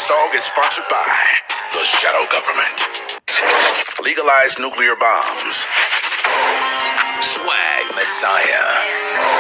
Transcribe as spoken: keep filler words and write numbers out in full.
song is sponsored by the Shadow Government. Legalize nuclear bombs. Swag Messiah.